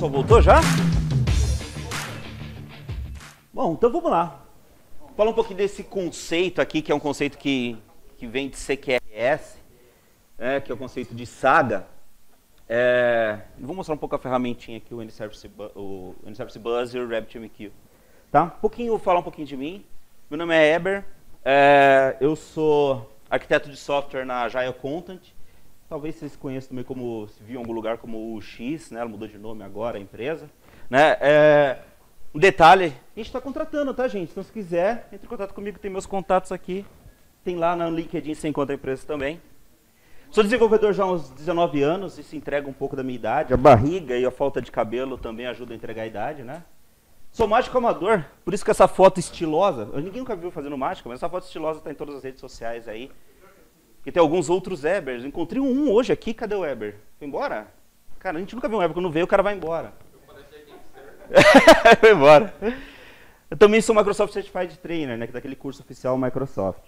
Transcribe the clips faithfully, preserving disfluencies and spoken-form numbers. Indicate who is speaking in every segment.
Speaker 1: pessoal voltou já? Bom, então vamos lá. Falar um pouquinho desse conceito aqui, que é um conceito que, que vem de C Q R S, é, que é o conceito de saga. É, vou mostrar um pouco a ferramentinha aqui, o N-Service o N-Service Bus e o RabbitMQ. Tá? Um pouquinho, vou falar um pouquinho de mim. Meu nome é Eber, é, eu sou arquiteto de software na Agile Content. Talvez vocês conheçam também como, se viam em algum lugar como o X, né? Ela mudou de nome agora, a empresa. Né? É, um detalhe, a gente está contratando, tá, gente? Então, se quiser, entre em contato comigo, tem meus contatos aqui. Tem lá no LinkedIn, você encontra a empresa também. Sou desenvolvedor já há uns dezenove anos, isso entrega um pouco da minha idade. A barriga e a falta de cabelo também ajudam a entregar a idade, né? Sou mágico amador, por isso que essa foto estilosa, ninguém nunca viu fazendo mágica, mas essa foto estilosa está em todas as redes sociais aí. E tem alguns outros Ebers. Encontrei um hoje aqui, cadê o Eber? Foi embora? Cara, a gente nunca viu um Eber, quando veio o cara vai embora. Foi embora. Eu também sou Microsoft Certified Trainer, né, que é daquele curso oficial Microsoft.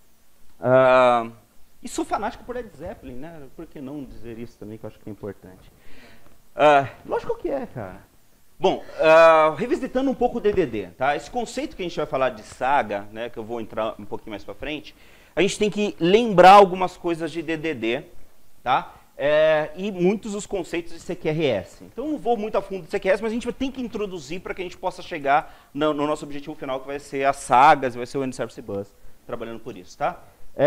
Speaker 1: Uh, e sou fanático por Led Zeppelin, né? Por que não dizer isso também, que eu acho que é importante. Uh, lógico que é, cara. Bom, uh, revisitando um pouco o D D D, tá? Esse conceito que a gente vai falar de saga, né, que eu vou entrar um pouquinho mais para frente, a gente tem que lembrar algumas coisas de D D D, tá? É, e muitos dos conceitos de C Q R S. Então, não vou muito a fundo de C Q R S, mas a gente vai ter que introduzir para que a gente possa chegar no, no nosso objetivo final, que vai ser as sagas, vai ser o N-Service Bus, trabalhando por isso, tá?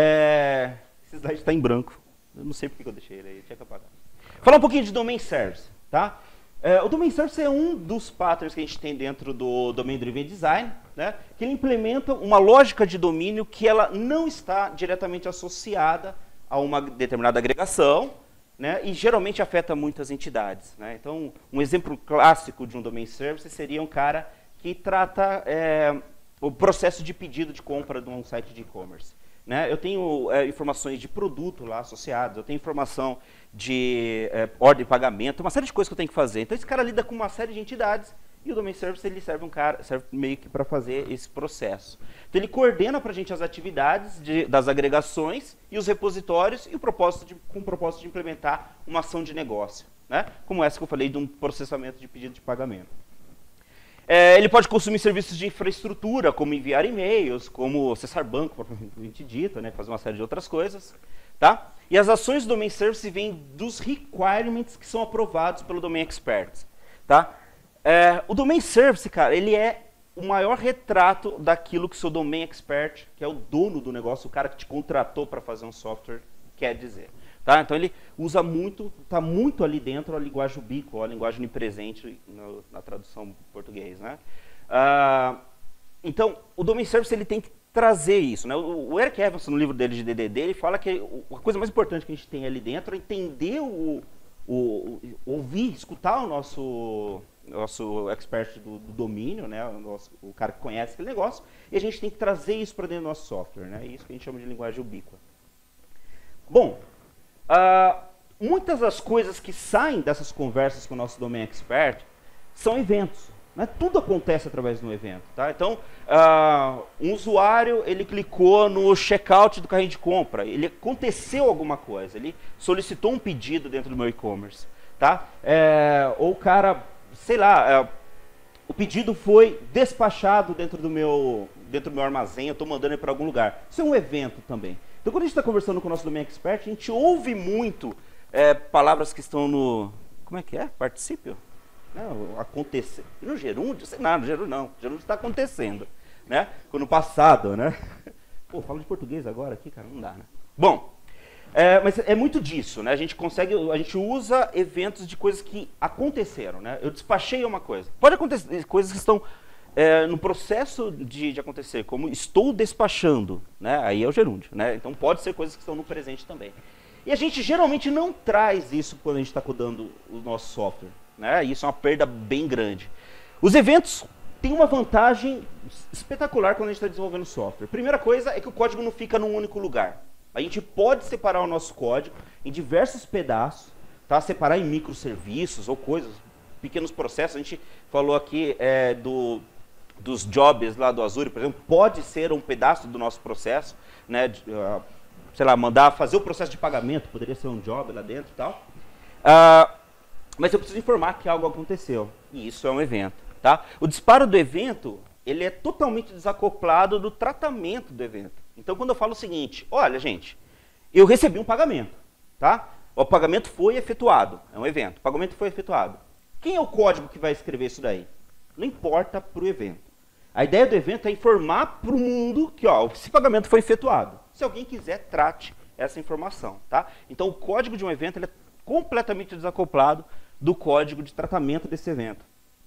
Speaker 1: É, esse slide está em branco. Eu não sei por que eu deixei ele aí, tinha que apagar. Falar um pouquinho de Domain Service, tá? É, o Domain Service é um dos patterns que a gente tem dentro do Domain Driven Design, né, que ele implementa uma lógica de domínio que ela não está diretamente associada a uma determinada agregação, né, e geralmente afeta muitas entidades. Né. Então, um exemplo clássico de um Domain Service seria um cara que trata é, o processo de pedido de compra de um site de e-commerce. Né. Eu tenho é, informações de produto lá associadas, eu tenho informação de é, ordem de pagamento, uma série de coisas que eu tenho que fazer. Então, esse cara lida com uma série de entidades e o Domain Service ele serve, um cara, serve meio que para fazer esse processo. Então, ele coordena para a gente as atividades de, das agregações e os repositórios e o propósito de, com o propósito de implementar uma ação de negócio, né? Como essa que eu falei de um processamento de pedido de pagamento. É, ele pode consumir serviços de infraestrutura, como enviar e-mails, como acessar banco, propriamente dito, né? Fazer uma série de outras coisas. Tá? E as ações do Domain Service vêm dos requirements que são aprovados pelo Domain Expert. Tá? É, o Domain Service, cara, ele é o maior retrato daquilo que o seu Domain Expert, que é o dono do negócio, o cara que te contratou para fazer um software, quer dizer. Tá? Então ele usa muito, está muito ali dentro a linguagem ubíqua, a linguagem onipresente no, na tradução em português. Né? Ah, então, o Domain Service ele tem que trazer isso. Né? O, o Eric Evanson, no livro dele de D D D, ele fala que a coisa mais importante que a gente tem ali dentro é entender, o, o, o ouvir, escutar o nosso, nosso expert do, do domínio, né? o, nosso, o cara que conhece aquele negócio, e a gente tem que trazer isso para dentro do nosso software. Né? Isso que a gente chama de linguagem ubíqua. Bom, uh, muitas das coisas que saem dessas conversas com o nosso Domain Expert são eventos. Né? Tudo acontece através de um evento. Tá? Então, uh, um usuário ele clicou no checkout do carrinho de compra, ele aconteceu alguma coisa, ele solicitou um pedido dentro do meu e-commerce. Tá? É, ou o cara, sei lá, é, o pedido foi despachado dentro do meu, dentro do meu armazém, eu estou mandando ele para algum lugar. Isso é um evento também. Então, quando a gente está conversando com o nosso Domain Expert, a gente ouve muito é, palavras que estão no... Como é que é? Particípio? Não, acontecer. E no gerúndio, sei lá, no gerúndio não. O gerúndio está acontecendo. Né? No passado, né? Pô, falo de português agora aqui, cara, não dá, né? Bom, é, mas é muito disso, né? A gente consegue, a gente usa eventos de coisas que aconteceram, né? Eu despachei uma coisa. Pode acontecer coisas que estão é, no processo de, de acontecer, como estou despachando, né? Aí é o gerúndio, né? Então pode ser coisas que estão no presente também. E a gente geralmente não traz isso quando a gente está codando o nosso software. Né? Isso é uma perda bem grande. Os eventos têm uma vantagem espetacular quando a gente está desenvolvendo software. Primeira coisa é que o código não fica num único lugar. A gente pode separar o nosso código em diversos pedaços, tá? Separar em microserviços ou coisas, pequenos processos. A gente falou aqui é, do, dos jobs lá do Azure, por exemplo, pode ser um pedaço do nosso processo, né? De, uh, sei lá, mandar fazer o processo de pagamento, poderia ser um job lá dentro e tal. Uh, mas eu preciso informar que algo aconteceu, e isso é um evento. Tá? O disparo do evento, ele é totalmente desacoplado do tratamento do evento. Então, quando eu falo o seguinte, olha, gente, eu recebi um pagamento, tá? O pagamento foi efetuado, é um evento, o pagamento foi efetuado. Quem é o código que vai escrever isso daí? Não importa para o evento. A ideia do evento é informar para o mundo que ó, esse pagamento foi efetuado. Se alguém quiser, trate essa informação. Tá? Então, o código de um evento ele é completamente desacoplado do código de tratamento desse evento.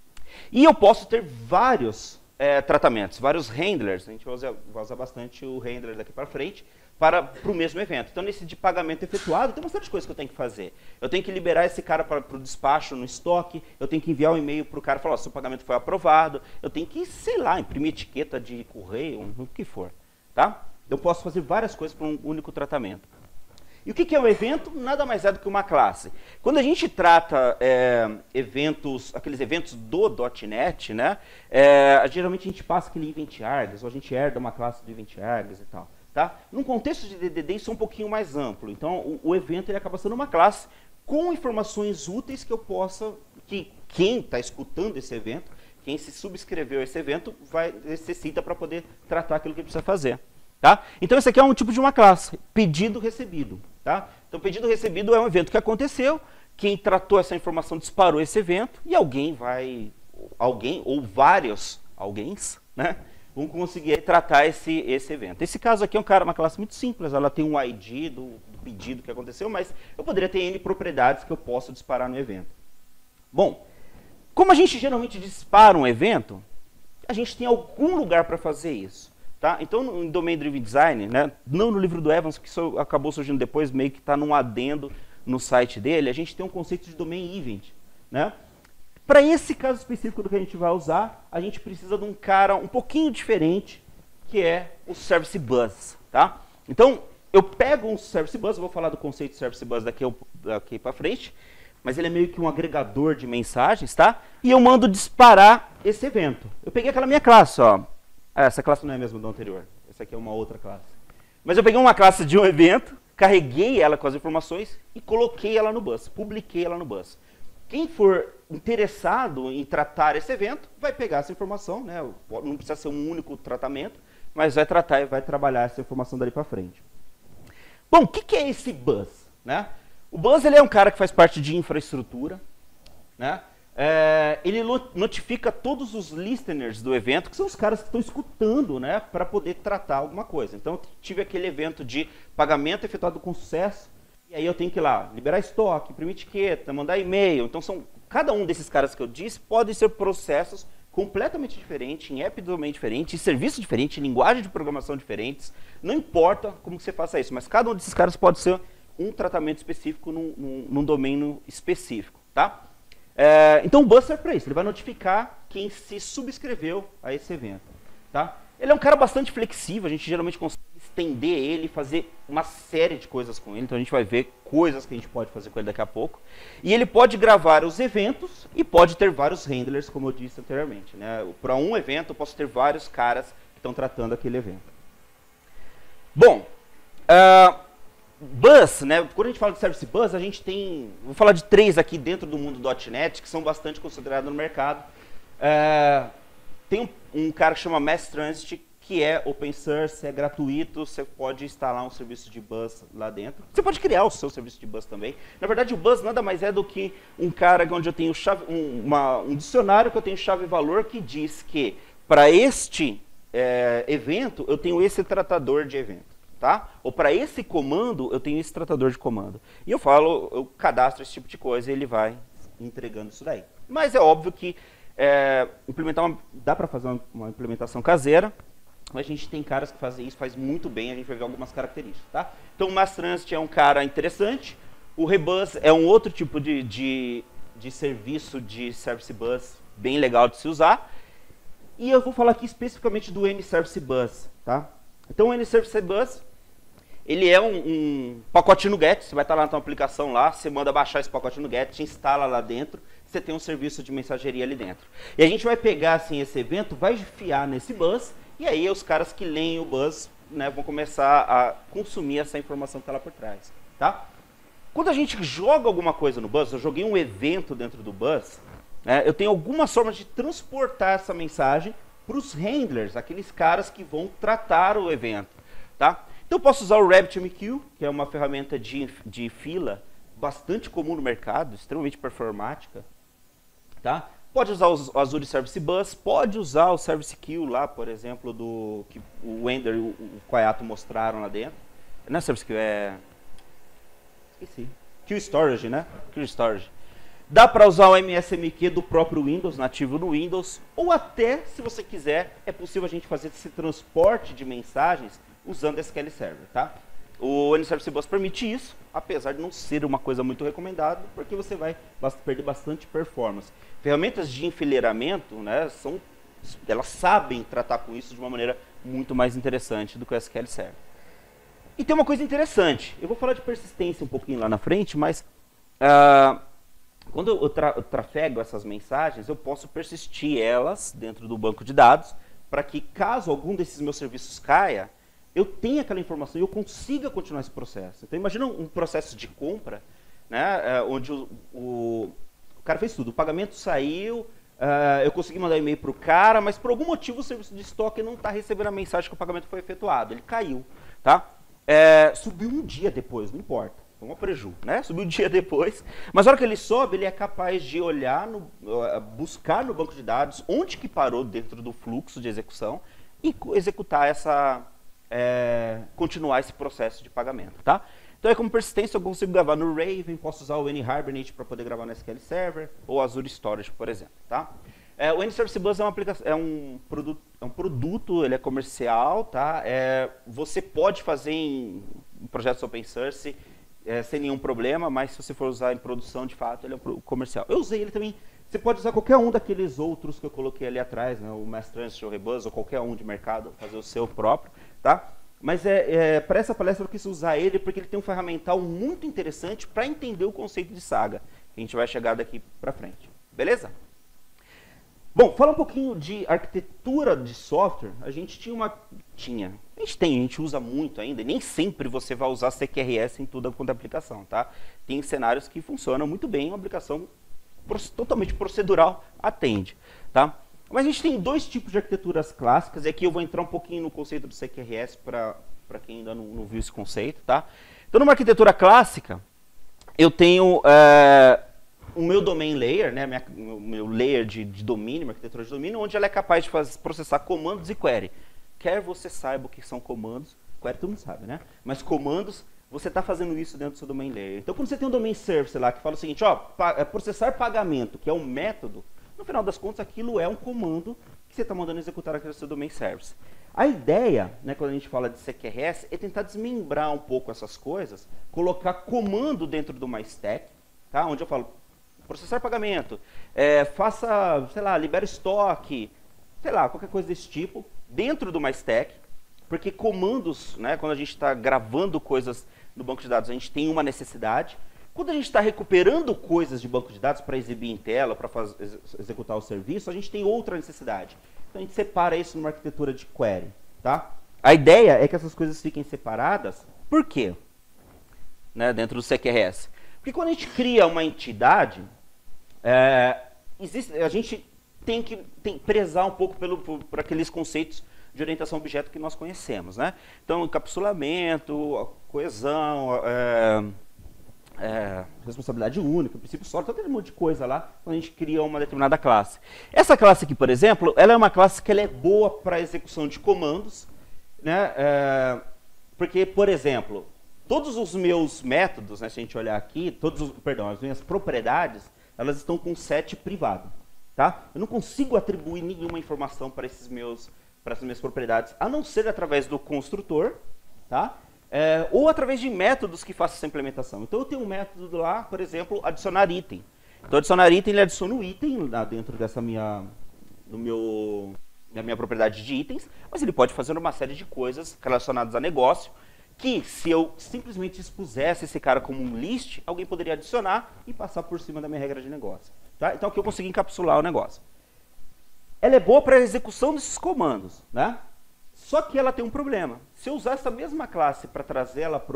Speaker 1: E eu posso ter vários é, tratamentos, vários handlers. A gente vai usar, vai usar bastante o handler daqui para frente para, para o mesmo evento. Então, nesse de pagamento efetuado, tem bastante coisa que eu tenho que fazer. Eu tenho que liberar esse cara para, para o despacho no estoque, eu tenho que enviar um e-mail para o cara e falar, ó, seu pagamento foi aprovado, eu tenho que, sei lá, imprimir etiqueta de correio, o que for. Tá? Eu posso fazer várias coisas para um único tratamento. E o que é um evento? Nada mais é do que uma classe. Quando a gente trata é, eventos, aqueles eventos do .NET, né, é, geralmente a gente passa aquele event args, ou a gente herda uma classe do event args e tal. Tá? Num contexto de D D D, isso é um pouquinho mais amplo. Então, o, o evento ele acaba sendo uma classe com informações úteis que eu possa, que quem está escutando esse evento, quem se subscreveu a esse evento, vai, necessita para poder tratar aquilo que ele precisa fazer. Tá? Então, esse aqui é um tipo de uma classe, pedido recebido. Tá? Então, pedido recebido é um evento que aconteceu, quem tratou essa informação disparou esse evento e alguém vai, alguém ou vários alguéms, né, vão conseguir tratar esse, esse evento. Esse caso aqui é um cara, uma classe muito simples, ela tem um I D do, do pedido que aconteceu, mas eu poderia ter N propriedades que eu posso disparar no evento. Bom, como a gente geralmente dispara um evento, a gente tem algum lugar para fazer isso. Tá? Então, no, em Domain Driven Design, né, não no livro do Evans, que isso acabou surgindo depois, meio que está num adendo no site dele, a gente tem um conceito de Domain Event. Né? Para esse caso específico do que a gente vai usar, a gente precisa de um cara um pouquinho diferente, que é o Service Bus. Tá? Então, eu pego um Service Bus, eu vou falar do conceito de Service Bus daqui, daqui para frente, mas ele é meio que um agregador de mensagens, tá? E eu mando disparar esse evento. Eu peguei aquela minha classe, ó. Ah, essa classe não é mesmo do anterior, essa aqui é uma outra classe. Mas eu peguei uma classe de um evento, carreguei ela com as informações e coloquei ela no bus, publiquei ela no bus. Quem for interessado em tratar esse evento, vai pegar essa informação, né? Não precisa ser um único tratamento, mas vai tratar e vai trabalhar essa informação dali para frente. Bom, o que, que é esse bus? Né? O bus ele é um cara que faz parte de infraestrutura, né? É, ele notifica todos os listeners do evento, que são os caras que estão escutando, né, para poder tratar alguma coisa. Então, eu tive aquele evento de pagamento efetuado com sucesso, e aí eu tenho que ir lá, liberar estoque, imprimir etiqueta, mandar e-mail. Então, são, cada um desses caras que eu disse podem ser processos completamente diferentes, em app totalmente diferente, em serviço diferente, em linguagem de programação diferentes. Não importa como você faça isso, mas cada um desses caras pode ser um tratamento específico num, num, num domínio específico. Tá? É, então o bus serve para isso, ele vai notificar quem se subscreveu a esse evento. Tá? Ele é um cara bastante flexível, a gente geralmente consegue estender ele, fazer uma série de coisas com ele, então a gente vai ver coisas que a gente pode fazer com ele daqui a pouco. E ele pode gravar os eventos e pode ter vários handlers, como eu disse anteriormente. Né? Para um evento eu posso ter vários caras que estão tratando aquele evento. Bom, uh, Bus, né? Quando a gente fala de Service Bus, a gente tem, vou falar de três aqui dentro do mundo .NET, que são bastante considerados no mercado. É, tem um, um cara que chama Mass Transit, que é open source, é gratuito, você pode instalar um serviço de bus lá dentro. Você pode criar o seu serviço de bus também. Na verdade, o bus nada mais é do que um cara onde eu tenho chave, um, uma, um dicionário que eu tenho chave e valor que diz que para este é, evento eu tenho esse tratador de evento. Tá? Ou para esse comando, eu tenho esse tratador de comando. E eu falo, eu cadastro esse tipo de coisa e ele vai entregando isso daí. Mas é óbvio que é, implementar uma, dá para fazer uma, uma implementação caseira, mas a gente tem caras que fazem isso, faz muito bem, a gente vai ver algumas características. Tá? Então o Mass Transit é um cara interessante, o Rebus é um outro tipo de, de, de serviço de Service Bus bem legal de se usar. E eu vou falar aqui especificamente do N-Service Bus. Tá? Então o N-Service Bus ele é um, um pacotinho no Get, você vai estar lá na tua aplicação lá, você manda baixar esse pacotinho no Get, instala lá dentro, você tem um serviço de mensageria ali dentro. E a gente vai pegar assim esse evento, vai enfiar nesse bus, e aí os caras que leem o bus, né, vão começar a consumir essa informação que está lá por trás. Tá? Quando a gente joga alguma coisa no bus, eu joguei um evento dentro do bus, é, eu tenho algumas formas de transportar essa mensagem para os handlers, aqueles caras que vão tratar o evento, tá? Então eu posso usar o RabbitMQ, que é uma ferramenta de, de fila bastante comum no mercado, extremamente performática, tá? Pode usar o Azure Service Bus, pode usar o Service Queue lá, por exemplo, do que o Wender e o, o Koyato mostraram lá dentro. Não é Service Queue, é... Esqueci. Queue Storage, né? Queue Storage. Dá para usar o M S M Q do próprio Windows, nativo no Windows, ou até, se você quiser, é possível a gente fazer esse transporte de mensagens usando S Q L Server, tá? O N Service Bus permite isso, apesar de não ser uma coisa muito recomendada, porque você vai perder bastante performance. Ferramentas de enfileiramento, né, são, elas sabem tratar com isso de uma maneira muito mais interessante do que o S Q L Server. E tem uma coisa interessante, eu vou falar de persistência um pouquinho lá na frente, mas uh, quando eu, tra eu trafego essas mensagens, eu posso persistir elas dentro do banco de dados, para que caso algum desses meus serviços caia, eu tenha aquela informação e eu consiga continuar esse processo. Então imagina um processo de compra, né, onde o, o, o cara fez tudo, o pagamento saiu, uh, eu consegui mandar e-mail para o cara, mas por algum motivo o serviço de estoque não está recebendo a mensagem que o pagamento foi efetuado, ele caiu, tá? É, subiu um dia depois, não importa, foi uma preju, né? Subiu um dia depois, mas na hora que ele sobe, ele é capaz de olhar, no, uh, buscar no banco de dados onde que parou dentro do fluxo de execução e executar essa... É, continuar esse processo de pagamento, tá? Então é como persistência, eu consigo gravar no Raven, posso usar o N-Hibernate para poder gravar no S Q L Server, ou Azure Storage, por exemplo, tá? É, o N-Service Bus é, uma aplicação, é, um produto, é um produto, ele é comercial, tá? É, você pode fazer em, em projetos open source é, sem nenhum problema, mas se você for usar em produção, de fato, ele é um comercial. Eu usei ele também, você pode usar qualquer um daqueles outros que eu coloquei ali atrás, né? O Mass Transit, o Rebus, ou qualquer um de mercado, fazer o seu próprio, tá? Mas é, é, para essa palestra eu quis usar ele porque ele tem um ferramental muito interessante para entender o conceito de saga, que a gente vai chegar daqui para frente. Beleza? Bom, fala um pouquinho de arquitetura de software. A gente tinha uma... Tinha. A gente tem, a gente usa muito ainda. E nem sempre você vai usar C Q R S em toda quanto aplicação, tá? Tem cenários que funcionam muito bem, uma aplicação totalmente procedural atende, tá? Mas a gente tem dois tipos de arquiteturas clássicas, e aqui eu vou entrar um pouquinho no conceito do C Q R S para quem ainda não, não viu esse conceito, tá? Então, numa arquitetura clássica, eu tenho é, o meu domain layer, né, minha, o meu layer de, de domínio, uma arquitetura de domínio, onde ela é capaz de fazer, processar comandos e query. Quer você saiba o que são comandos, query todo mundo sabe, né? Mas comandos, você está fazendo isso dentro do seu domain layer. Então, quando você tem um domain service lá que fala o seguinte, ó, pa, processar pagamento, que é um método, no final das contas, aquilo é um comando que você está mandando executar aqui no seu domain service. A ideia, né, quando a gente fala de C Q R S, é tentar desmembrar um pouco essas coisas, colocar comando dentro do MyStack, tá? Onde eu falo, processar pagamento, é, faça, sei lá, libera estoque, sei lá, qualquer coisa desse tipo, dentro do MyStack, porque comandos, né, quando a gente está gravando coisas no banco de dados, a gente tem uma necessidade. Quando a gente está recuperando coisas de banco de dados para exibir em tela, para ex executar o serviço, a gente tem outra necessidade. Então a gente separa isso numa arquitetura de query, tá? A ideia é que essas coisas fiquem separadas. Por quê? Né, dentro do C Q R S. Porque quando a gente cria uma entidade, é, existe, a gente tem que tem, prezar um pouco pelo, por, por aqueles conceitos de orientação a objeto que nós conhecemos, né? Então, encapsulamento, coesão, é, É, responsabilidade única, princípio sólido, todo aquele monte de coisa lá, quando a gente cria uma determinada classe. Essa classe aqui, por exemplo, ela é uma classe que ela é boa para execução de comandos, né? É, porque, por exemplo, todos os meus métodos, né, se a gente olhar aqui, todos os, perdão, as minhas propriedades, elas estão com set privado, tá? Eu não consigo atribuir nenhuma informação para esses meus, para essas minhas propriedades, a não ser através do construtor, tá? É, ou através de métodos que façam essa implementação. Então eu tenho um método lá, por exemplo, adicionar item. Então adicionar item, ele adiciona o item lá dentro dessa minha, do meu, da minha propriedade de itens, mas ele pode fazer uma série de coisas relacionadas a negócio, que se eu simplesmente expusesse esse cara como um list, alguém poderia adicionar e passar por cima da minha regra de negócio. Tá? Então aqui eu consegui encapsular o negócio. Ela é boa para a execução desses comandos, né? Só que ela tem um problema. Se eu usar essa mesma classe para trazer ela para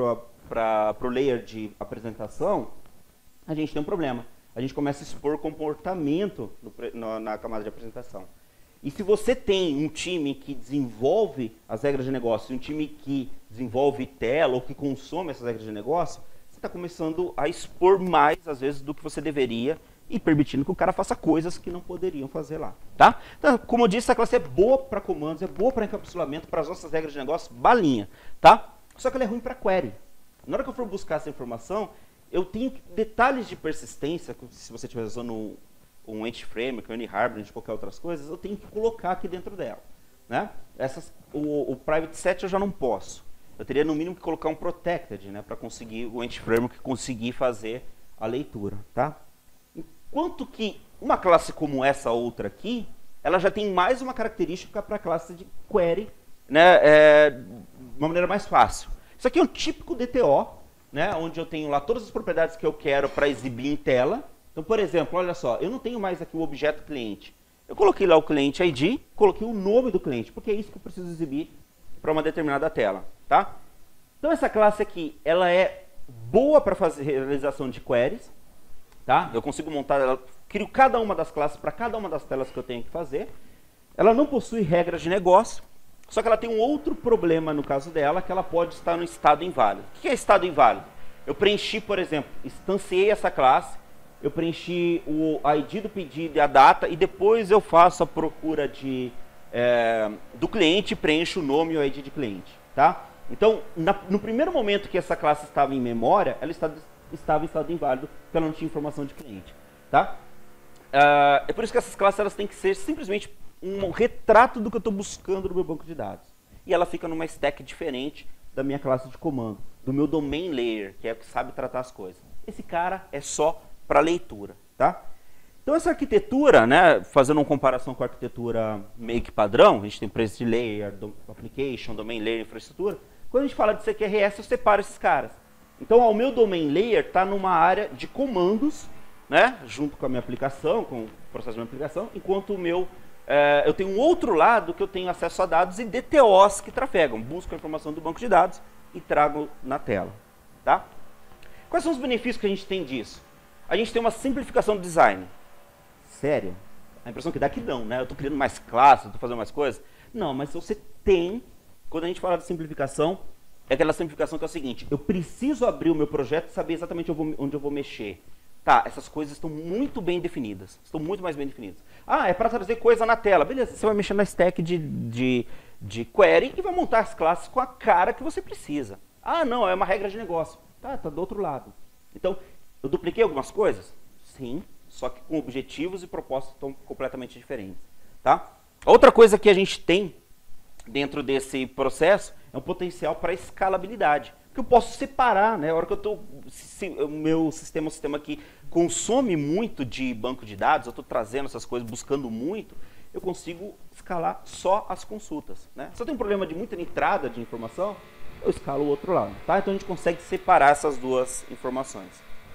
Speaker 1: para o layer de apresentação, a gente tem um problema. A gente começa a expor comportamento no, no, na camada de apresentação. E se você tem um time que desenvolve as regras de negócio, um time que desenvolve tela ou que consome essas regras de negócio, você está começando a expor mais, às vezes, do que você deveria e permitindo que o cara faça coisas que não poderiam fazer lá. Tá? Então, como eu disse, essa classe é boa para comandos, é boa para encapsulamento, para as nossas regras de negócio, balinha. Tá? Só que ela é ruim para query. Na hora que eu for buscar essa informação, eu tenho detalhes de persistência, se você estiver usando um, um Anti-Framework, um Any-Hybrid, qualquer outras coisas, eu tenho que colocar aqui dentro dela. Né? Essas, o, o Private Set eu já não posso. Eu teria no mínimo que colocar um Protected, né, para conseguir o Anti-Framework conseguir fazer a leitura. Tá? Enquanto que uma classe como essa outra aqui, ela já tem mais uma característica para a classe de query, né, é, de uma maneira mais fácil. Isso aqui é um típico D T O, né, onde eu tenho lá todas as propriedades que eu quero para exibir em tela. Então, por exemplo, olha só, eu não tenho mais aqui o objeto cliente. Eu coloquei lá o cliente I D, coloquei o nome do cliente, porque é isso que eu preciso exibir para uma determinada tela. Tá? Então, essa classe aqui, ela é boa para fazer realização de queries. Tá? Eu consigo montar, ela, crio cada uma das classes para cada uma das telas que eu tenho que fazer. Ela não possui regras de negócio, só que ela tem um outro problema no caso dela, que ela pode estar no estado inválido. O que é estado inválido? Eu preenchi, por exemplo, instanciei essa classe, eu preenchi o I D do pedido e a data, e depois eu faço a procura de, é, do cliente e preencho o nome e o I D de cliente. Tá? Então, na, no primeiro momento que essa classe estava em memória, ela estava, estava em estado inválido, porque ela não tinha informação de cliente. Tá? Uh, é por isso que essas classes elas têm que ser simplesmente um retrato do que eu estou buscando no meu banco de dados. E ela fica numa stack diferente da minha classe de comando, do meu domain layer, que é o que sabe tratar as coisas. Esse cara é só para leitura. Tá? Então essa arquitetura, né, fazendo uma comparação com a arquitetura make padrão, a gente tem preço de layer, do application, domain layer, infraestrutura. Quando a gente fala de C Q R S, eu separo esses caras. Então o meu domain layer está numa área de comandos, né, junto com a minha aplicação, com o processo da minha aplicação, enquanto o meu, é, eu tenho um outro lado que eu tenho acesso a dados e D T Os que trafegam, busco a informação do banco de dados e trago na tela. Tá? Quais são os benefícios que a gente tem disso? A gente tem uma simplificação do design. Sério? A impressão que dá que não, né? Eu estou criando mais classes, estou fazendo mais coisas. Não, mas você tem, quando a gente fala de simplificação, é aquela simplificação que é o seguinte, eu preciso abrir o meu projeto e saber exatamente onde eu vou mexer. Tá, essas coisas estão muito bem definidas, estão muito mais bem definidas. Ah, é para trazer coisa na tela. Beleza, você vai mexer na stack de, de, de query e vai montar as classes com a cara que você precisa. Ah, não, é uma regra de negócio. Tá, tá do outro lado. Então, eu dupliquei algumas coisas? Sim, só que com objetivos e propostas estão completamente diferentes. Tá? Outra coisa que a gente tem dentro desse processo é um potencial para escalabilidade. Que eu posso separar, né? A hora que eu tô, se, o meu sistema, o sistema aqui consome muito de banco de dados, eu estou trazendo essas coisas, buscando muito, eu consigo escalar só as consultas, né? Se eu tenho um problema de muita entrada de informação, eu escalo o outro lado, tá? Então a gente consegue separar essas duas informações.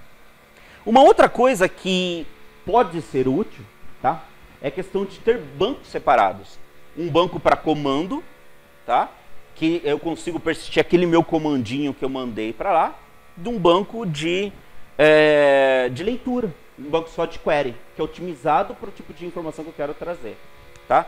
Speaker 1: Uma outra coisa que pode ser útil, tá? É a questão de ter bancos separados. Um banco para comando, tá? Que eu consigo persistir aquele meu comandinho que eu mandei para lá, de um banco de, é, de leitura, um banco só de query, que é otimizado para o tipo de informação que eu quero trazer. Tá?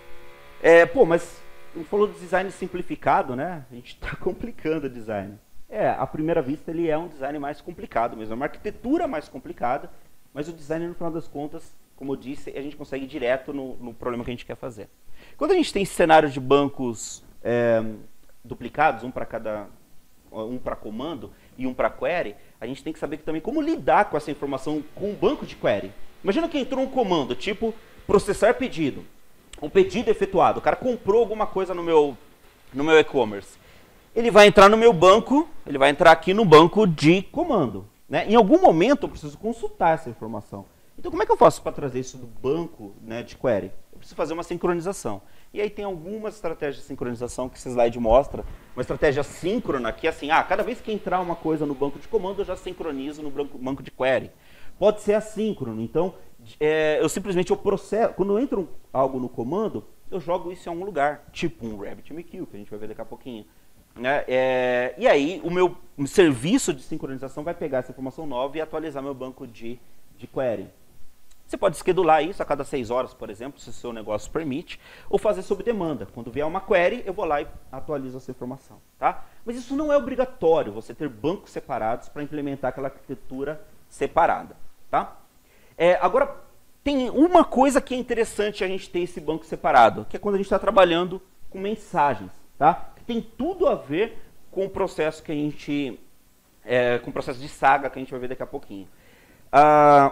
Speaker 1: É, pô, mas a gente falou de design simplificado, né? A gente está complicando o design. É, à primeira vista ele é um design mais complicado mesmo, é uma arquitetura mais complicada, mas o design, no final das contas, como eu disse, a gente consegue ir direto no, no problema que a gente quer fazer. Quando a gente tem cenários de bancos É, duplicados, um para cada, um para comando e um para query, a gente tem que saber que também como lidar com essa informação com o banco de query. Imagina que entrou um comando, tipo processar pedido, um pedido efetuado, o cara comprou alguma coisa no meu, no meu e-commerce. Ele vai entrar no meu banco, ele vai entrar aqui no banco de comando. Né? Em algum momento eu preciso consultar essa informação. Então como é que eu faço para trazer isso do banco, né, de query? Eu preciso fazer uma sincronização. E aí tem algumas estratégias de sincronização que esse slide mostra. Uma estratégia síncrona, que é assim, ah, cada vez que entrar uma coisa no banco de comando, eu já sincronizo no banco de query. Pode ser assíncrono, então é, eu simplesmente eu processo, quando entra um, algo no comando, eu jogo isso em algum lugar, tipo um RabbitMQ, que a gente vai ver daqui a pouquinho. Né? É, e aí o meu um serviço de sincronização vai pegar essa informação nova e atualizar meu banco de, de query. Você pode schedular isso a cada seis horas, por exemplo, se o seu negócio permite, ou fazer sob demanda. Quando vier uma query, eu vou lá e atualizo essa informação. Tá? Mas isso não é obrigatório, você ter bancos separados para implementar aquela arquitetura separada. Tá? É, agora, tem uma coisa que é interessante a gente ter esse banco separado, que é quando a gente está trabalhando com mensagens. Tá? Que tem tudo a ver com o processo que a gente... É, com o processo de saga que a gente vai ver daqui a pouquinho. Ah...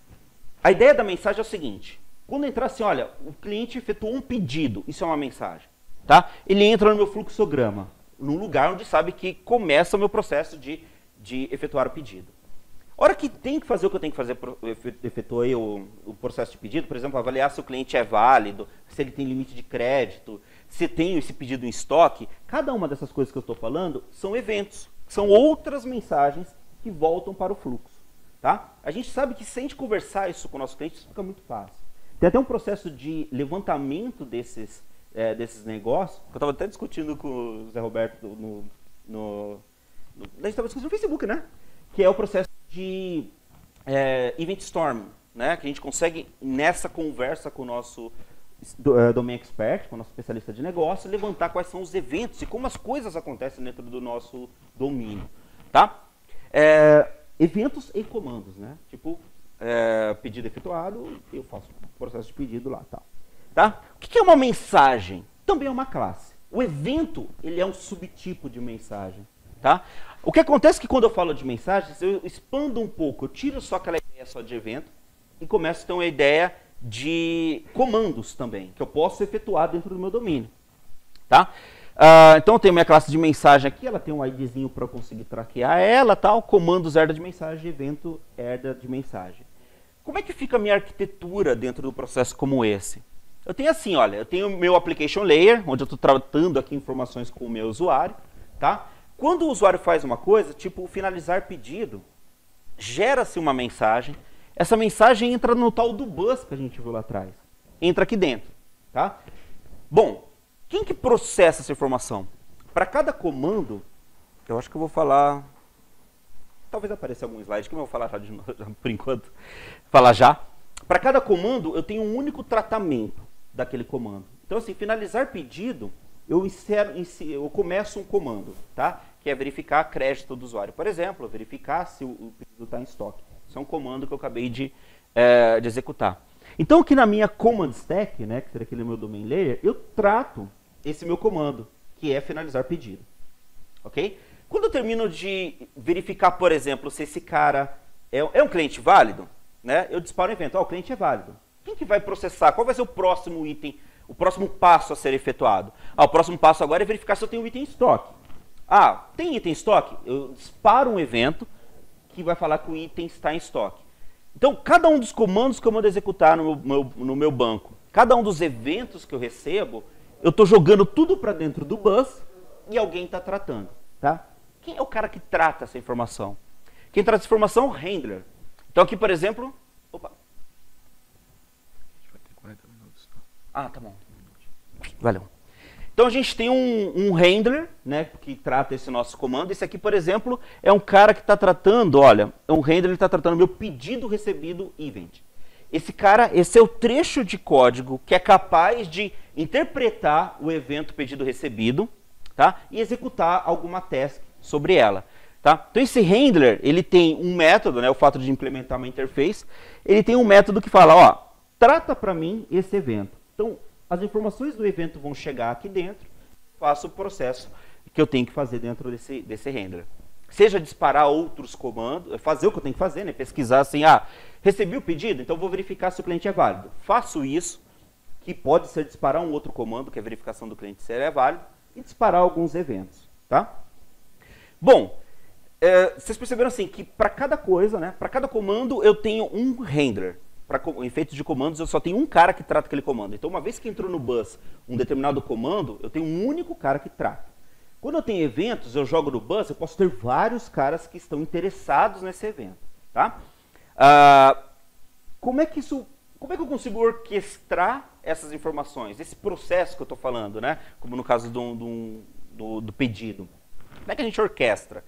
Speaker 1: A ideia da mensagem é o seguinte, quando entrar assim, olha, o cliente efetuou um pedido, isso é uma mensagem, tá? Ele entra no meu fluxograma, num lugar onde sabe que começa o meu processo de, de efetuar o pedido. A hora que tem que fazer o que eu tenho que fazer, efetuei o, o processo de pedido, por exemplo, avaliar se o cliente é válido, se ele tem limite de crédito, se tem esse pedido em estoque, cada uma dessas coisas que eu estou falando são eventos, são outras mensagens que voltam para o fluxo. Tá? A gente sabe que se a gente conversar isso com o nosso cliente, isso fica muito fácil. Tem até um processo de levantamento desses, é, desses negócios, que eu estava até discutindo com o Zé Roberto no... no, no a gente estava discutindo no Facebook, né? Que é o processo de é, Event Storm, né? Que a gente consegue, nessa conversa com o nosso do, é, Domain Expert, com o nosso especialista de negócio, levantar quais são os eventos e como as coisas acontecem dentro do nosso domínio. Tá? É, Eventos e comandos, né? Tipo, é, pedido efetuado, eu faço o processo de pedido lá, tal. Tá? O que é uma mensagem? Também é uma classe. O evento, ele é um subtipo de mensagem, tá? O que acontece é que quando eu falo de mensagens, eu expando um pouco, eu tiro só aquela ideia só de evento e começo a ter uma ideia de comandos também, que eu posso efetuar dentro do meu domínio, tá? Uh, então eu tenho minha classe de mensagem aqui, ela tem um IDzinho para eu conseguir traquear ela, tal, comandos herda de mensagem, evento herda de mensagem. Como é que fica a minha arquitetura dentro do processo como esse? Eu tenho assim, olha, eu tenho o meu application layer, onde eu estou tratando aqui informações com o meu usuário, tá? Quando o usuário faz uma coisa, tipo finalizar pedido, gera-se uma mensagem, essa mensagem entra no tal do bus que a gente viu lá atrás, entra aqui dentro, tá? Bom, quem que processa essa informação? Para cada comando, eu acho que eu vou falar... Talvez apareça algum slide que eu vou falar já de novo, por enquanto. Falar já. Para cada comando, eu tenho um único tratamento daquele comando. Então, assim, finalizar pedido, eu, insero, eu começo um comando, tá? Que é verificar crédito do usuário. Por exemplo, verificar se o pedido está em estoque. Isso é um comando que eu acabei de, é, de executar. Então, aqui na minha command stack, né, que seria aquele meu domain layer, eu trato esse meu comando, que é finalizar pedido. Ok? Quando eu termino de verificar, por exemplo, se esse cara é, é um cliente válido, né, eu disparo um evento. Ó, o cliente é válido. Quem que vai processar? Qual vai ser o próximo item, o próximo passo a ser efetuado? Ah, o próximo passo agora é verificar se eu tenho um item em estoque. Ah, tem item em estoque? Eu disparo um evento que vai falar que o item está em estoque. Então, cada um dos comandos que eu mando executar no meu, no meu banco, cada um dos eventos que eu recebo, eu estou jogando tudo para dentro do bus e alguém está tratando. Tá? Quem é o cara que trata essa informação? Quem trata essa informação é o handler. Então, aqui, por exemplo... Opa. A gente vai ter quarenta minutos. Ah, tá bom. Valeu. Então, a gente tem um, um handler, né, que trata esse nosso comando. Esse aqui, por exemplo, é um cara que está tratando, olha, é um handler que está tratando meu pedido recebido event. Esse cara, esse é o trecho de código que é capaz de interpretar o evento pedido recebido, tá, e executar alguma task sobre ela. Tá? Então, esse handler, ele tem um método, né, o fato de implementar uma interface, ele tem um método que fala, ó, trata para mim esse evento. Então, as informações do evento vão chegar aqui dentro, faço o processo que eu tenho que fazer dentro desse, desse handler. Seja disparar outros comandos, fazer o que eu tenho que fazer, né? Pesquisar assim, ah, recebi o pedido, então vou verificar se o cliente é válido. Faço isso, que pode ser disparar um outro comando, que é a verificação do cliente se ele é válido, e disparar alguns eventos, tá? Bom, é, vocês perceberam assim, que para cada coisa, né? Para cada comando eu tenho um handler. Para efeitos de comandos, eu só tenho um cara que trata aquele comando. Então, uma vez que entrou no bus um determinado comando, eu tenho um único cara que trata. Quando eu tenho eventos, eu jogo no bus, eu posso ter vários caras que estão interessados nesse evento. Tá? Ah, como é que isso, como é que eu consigo orquestrar essas informações? Esse processo que eu estou falando, né? Como no caso do, do, do, do pedido. Como é que a gente orquestra?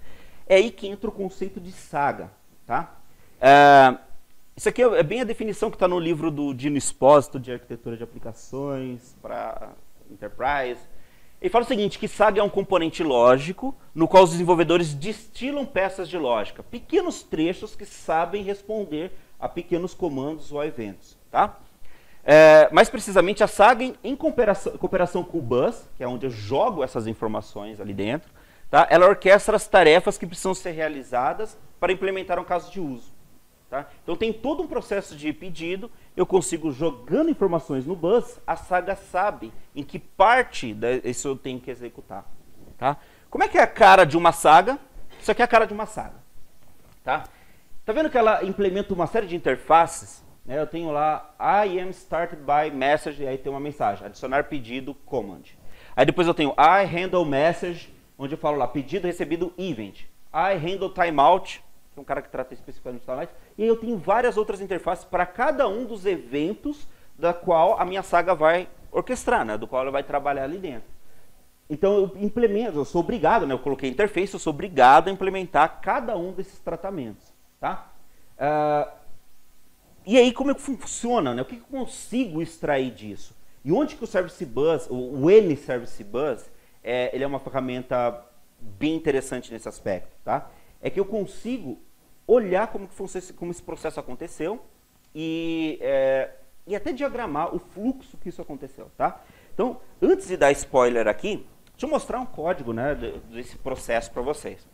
Speaker 1: É aí que entra o conceito de saga. Tá? É, isso aqui é bem a definição que está no livro do Dino Espósito, de arquitetura de aplicações para Enterprise. Ele fala o seguinte, que saga é um componente lógico no qual os desenvolvedores destilam peças de lógica, pequenos trechos que sabem responder a pequenos comandos ou a eventos. Tá? É, mais precisamente, a saga, em, em cooperação, cooperação com o bus, que é onde eu jogo essas informações ali dentro, tá? Ela orquestra as tarefas que precisam ser realizadas para implementar um caso de uso. Tá? Então tem todo um processo de pedido, eu consigo, jogando informações no bus, a saga sabe em que parte disso eu tenho que executar. Tá? Como é que é a cara de uma saga? Isso aqui é a cara de uma saga. Tá? Tá vendo que ela implementa uma série de interfaces? Né? Eu tenho lá, I am started by message, e aí tem uma mensagem, adicionar pedido, command. Aí depois eu tenho I handle message, onde eu falo lá, pedido recebido, event. I handle timeout, que é um cara que trata especificamente de timeout. E aí eu tenho várias outras interfaces para cada um dos eventos da qual a minha saga vai orquestrar, né? Do qual ela vai trabalhar ali dentro. Então eu implemento, eu sou obrigado, né? Eu coloquei interface, eu sou obrigado a implementar cada um desses tratamentos. Tá? Uh, e aí como é que funciona? Né? O que eu consigo extrair disso? E onde que o Service Bus, o, o N-Service Bus, é, ele é uma ferramenta bem interessante nesse aspecto. Tá? É que eu consigo olhar como, que funciona, como esse processo aconteceu e, é, e até diagramar o fluxo que isso aconteceu. Tá? Então, antes de dar spoiler aqui, deixa eu mostrar um código, né, desse processo para vocês.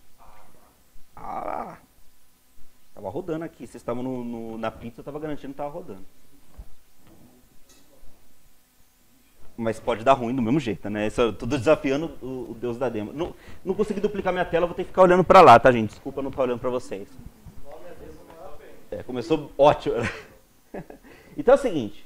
Speaker 1: Ah, estava rodando aqui. Vocês estavam no, no, na pizza, eu estava garantindo que estava rodando. Mas pode dar ruim do mesmo jeito, né? Isso, eu estou desafiando o, o Deus da demo. Não, não consegui duplicar minha tela, vou ter que ficar olhando para lá, tá, gente? Desculpa não estar olhando para vocês. É, começou ótimo. Então é o seguinte.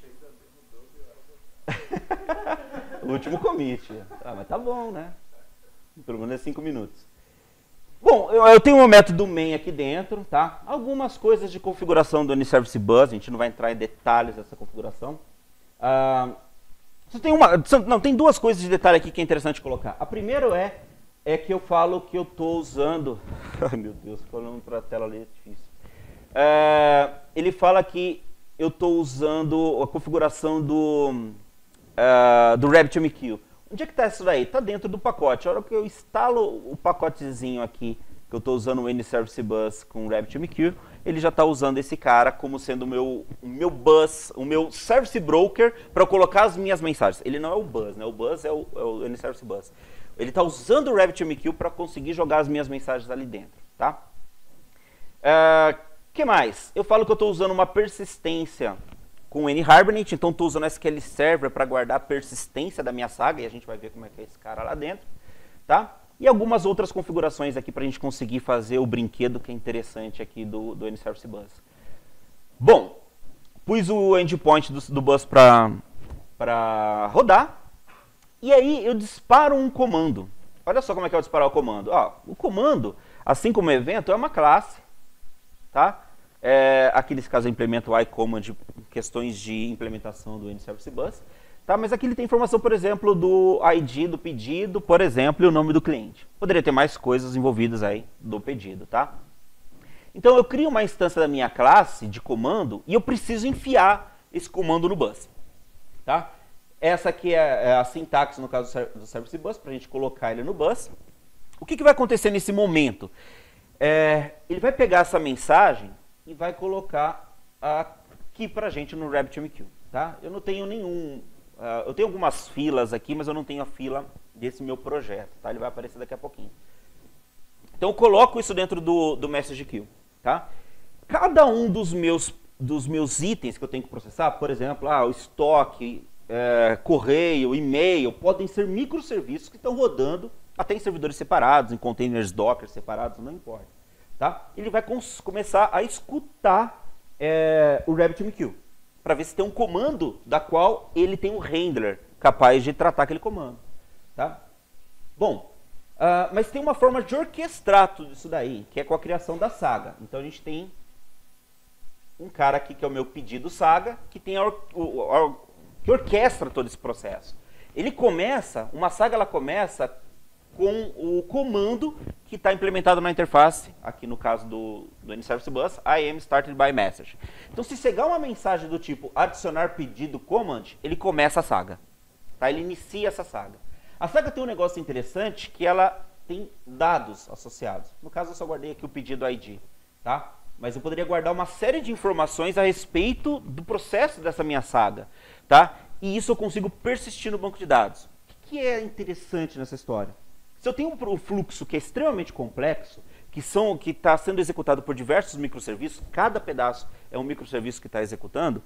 Speaker 1: O último commit. Ah, mas tá bom, né? Pelo menos é cinco minutos. Bom, eu, eu tenho um método main aqui dentro, tá? Algumas coisas de configuração do N-Service Bus, a gente não vai entrar em detalhes dessa configuração. Ah, só tem uma, não, tem duas coisas de detalhe aqui que é interessante colocar. A primeira é, é que eu falo que eu estou usando... Ai, meu Deus, fico olhando para a tela ali, é difícil. É, ele fala que eu estou usando a configuração do, uh, do RabbitMQ. Onde é que está isso daí? Está dentro do pacote. A hora que eu instalo o pacotezinho aqui, que eu estou usando o N-Service Bus com o RabbitMQ, ele já está usando esse cara como sendo o meu, o meu bus, o meu service broker para eu colocar as minhas mensagens. Ele não é o bus, né? O bus é o, é o N-Service Bus. Ele está usando o RabbitMQ para conseguir jogar as minhas mensagens ali dentro. Tá? Uh, que mais? Eu falo que eu estou usando uma persistência com o N-Hibernate, então estou usando o S Q L Server para guardar a persistência da minha saga, e a gente vai ver como é que é esse cara lá dentro. Tá? E algumas outras configurações aqui para a gente conseguir fazer o brinquedo que é interessante aqui do, do N-Service Bus. Bom, pus o endpoint do, do bus para rodar, e aí eu disparo um comando. Olha só como é que é eu disparar o comando. Ó, o comando, assim como o evento, é uma classe. Tá? É, aqui nesse caso eu implemento o iCommand, questões de implementação do N-Service Bus. Tá, mas aqui ele tem informação, por exemplo, do I D do pedido, por exemplo, e o nome do cliente. Poderia ter mais coisas envolvidas aí do pedido, tá? Então eu crio uma instância da minha classe de comando e eu preciso enfiar esse comando no bus. Tá? Essa aqui é a sintaxe, no caso do Service Bus, para a gente colocar ele no bus. O que, que vai acontecer nesse momento? É, ele vai pegar essa mensagem e vai colocar aqui para a gente no RabbitMQ. Tá? Eu não tenho nenhum... Uh, eu tenho algumas filas aqui, mas eu não tenho a fila desse meu projeto, tá? Ele vai aparecer daqui a pouquinho. Então eu coloco isso dentro do, do Message Queue, tá? Cada um dos meus, dos meus itens que eu tenho que processar, por exemplo, ah, o estoque, é, correio, e-mail, podem ser microserviços que estão rodando até em servidores separados, em containers Docker separados, não importa, tá? Ele vai começar a escutar é, o RabbitMQ, para ver se tem um comando da qual ele tem um handler capaz de tratar aquele comando. Tá? Bom, uh, mas tem uma forma de orquestrar tudo isso daí, que é com a criação da saga. Então a gente tem um cara aqui que é o meu pedido saga, que, tem a or o, a, que orquestra todo esse processo. Ele começa, uma saga ela começa com o comando que está implementado na interface, aqui no caso do, do N-Service Bus, I am started by message. Então, se chegar uma mensagem do tipo adicionar pedido command, ele começa a saga. Tá? Ele inicia essa saga. A saga tem um negócio interessante que ela tem dados associados. No caso, eu só guardei aqui o pedido I D. Tá? Mas eu poderia guardar uma série de informações a respeito do processo dessa minha saga. Tá? E isso eu consigo persistir no banco de dados. O que é interessante nessa história? Se eu tenho um fluxo que é extremamente complexo, que são, que está sendo executado por diversos microserviços, cada pedaço é um microserviço que está executando,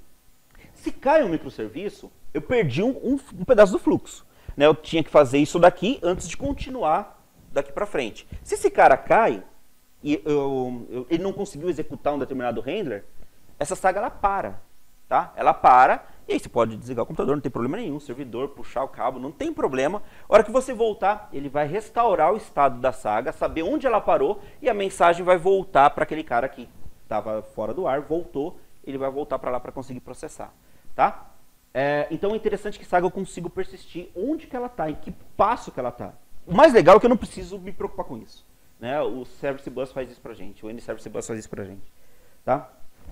Speaker 1: se cai um microserviço, eu perdi um, um, um pedaço do fluxo. Né? Eu tinha que fazer isso daqui antes de continuar daqui para frente. Se esse cara cai e eu, eu, ele não conseguiu executar um determinado handler, essa saga ela para. Tá? Ela para, e aí você pode desligar o computador, não tem problema nenhum, servidor, puxar o cabo, não tem problema. A hora que você voltar, ele vai restaurar o estado da saga, saber onde ela parou, e a mensagem vai voltar para aquele cara que estava fora do ar, voltou, ele vai voltar para lá para conseguir processar. Tá? É, então é interessante que saga eu consigo persistir onde que ela está, em que passo que ela está. O mais legal é que eu não preciso me preocupar com isso. Né? O Service Bus faz isso para a gente, o N-Service Bus faz isso para a gente. Tá?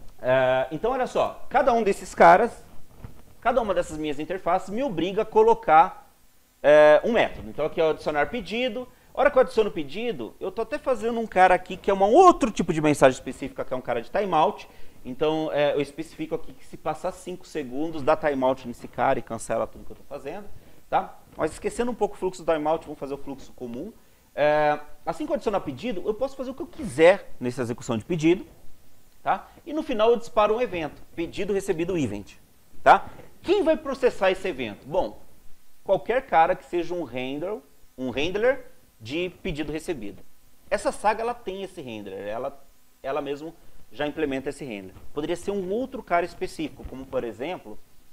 Speaker 1: É, então, olha só, cada um desses caras, cada uma dessas minhas interfaces me obriga a colocar é, um método. Então, aqui é o adicionar pedido. A hora que eu adiciono pedido, eu estou até fazendo um cara aqui que é um outro tipo de mensagem específica, que é um cara de timeout. Então, é, eu especifico aqui que se passar cinco segundos, dá timeout nesse cara e cancela tudo que eu estou fazendo. Tá? Mas esquecendo um pouco o fluxo do timeout, vamos fazer o fluxo comum. É, assim que eu adicionar pedido, eu posso fazer o que eu quiser nessa execução de pedido. Tá? E no final eu disparo um evento, pedido recebido event. Tá? Quem vai processar esse evento? Bom, qualquer cara que seja um handler, um handler de pedido recebido. Essa saga ela tem esse handler, ela, ela mesmo já implementa esse handler. Poderia ser um outro cara específico, como por exemplo,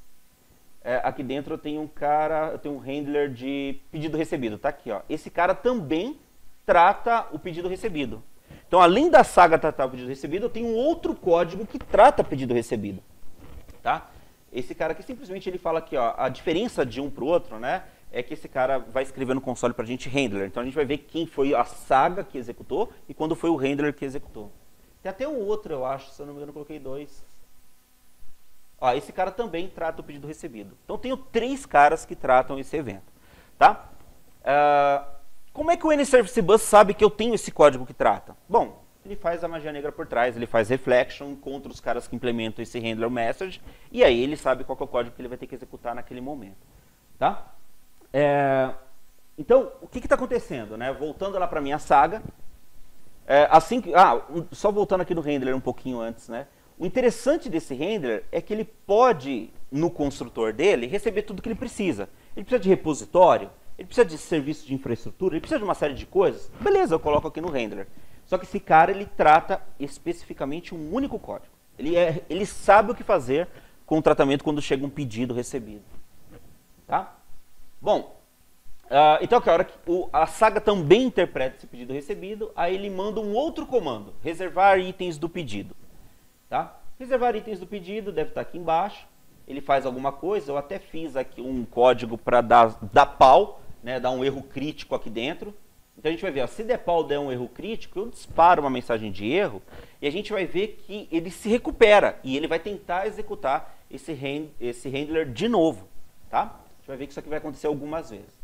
Speaker 1: é, aqui dentro eu tenho um cara, eu tenho um handler de pedido recebido, tá aqui, ó. Esse cara também trata o pedido recebido. Então, além da saga tratar o pedido recebido, eu tenho um outro código que trata pedido recebido. Tá? Esse cara aqui, simplesmente, ele fala aqui, ó, a diferença de um para o outro, né, é que esse cara vai escrever no console para a gente handler. Então, a gente vai ver quem foi a saga que executou e quando foi o handler que executou. Tem até um outro, eu acho, se eu não me engano, eu coloquei dois. Ó, esse cara também trata o pedido recebido. Então, eu tenho três caras que tratam esse evento. Tá? Uh, Como é que o N-Service Bus sabe que eu tenho esse código que trata? Bom, ele faz a magia negra por trás, ele faz reflection contra os caras que implementam esse handler message, e aí ele sabe qual que é o código que ele vai ter que executar naquele momento. Tá? É, então, o que está acontecendo? Né? Voltando lá para a minha saga, é, assim que, ah, só voltando aqui no handler um pouquinho antes, né? O interessante desse handler é que ele pode, no construtor dele, receber tudo que ele precisa. Ele precisa de repositório, ele precisa de serviço de infraestrutura, ele precisa de uma série de coisas. Beleza, eu coloco aqui no handler. Só que esse cara, ele trata especificamente um único código. Ele, é, ele sabe o que fazer com o tratamento quando chega um pedido recebido. Tá? Bom, uh, então a hora que o, a saga também interpreta esse pedido recebido, aí ele manda um outro comando, reservar itens do pedido. Tá? Reservar itens do pedido, deve estar aqui embaixo. Ele faz alguma coisa, eu até fiz aqui um código para dar, dar pau, né, dar um erro crítico aqui dentro. Então a gente vai ver, ó, se der pau der um erro crítico, eu disparo uma mensagem de erro e a gente vai ver que ele se recupera e ele vai tentar executar esse, hand, esse handler de novo. Tá? A gente vai ver que isso aqui vai acontecer algumas vezes.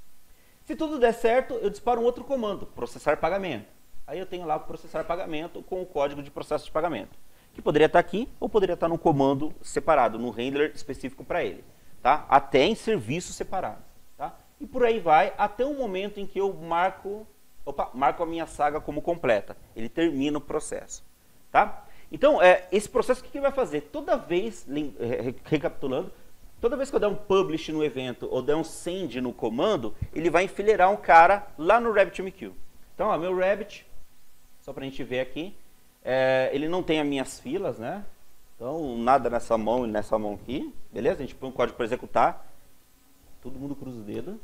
Speaker 1: Se tudo der certo, eu disparo um outro comando, processar pagamento. Aí eu tenho lá o processar pagamento com o código de processo de pagamento, que poderia estar aqui ou poderia estar num comando separado, no handler específico para ele, tá? Até em serviços separados, tá? E por aí vai até o momento em que eu marco, opa, marco a minha saga como completa. Ele termina o processo, tá? Então, é, esse processo, o que ele vai fazer? Toda vez, recapitulando, toda vez que eu der um publish no evento ou der um send no comando, ele vai enfileirar um cara lá no RabbitMQ. Então, ó, meu Rabbit, só para a gente ver aqui, É, ele não tem as minhas filas, né? Então, nada nessa mão e nessa mão aqui. Beleza? A gente põe um código para executar. Todo mundo cruza o dedo.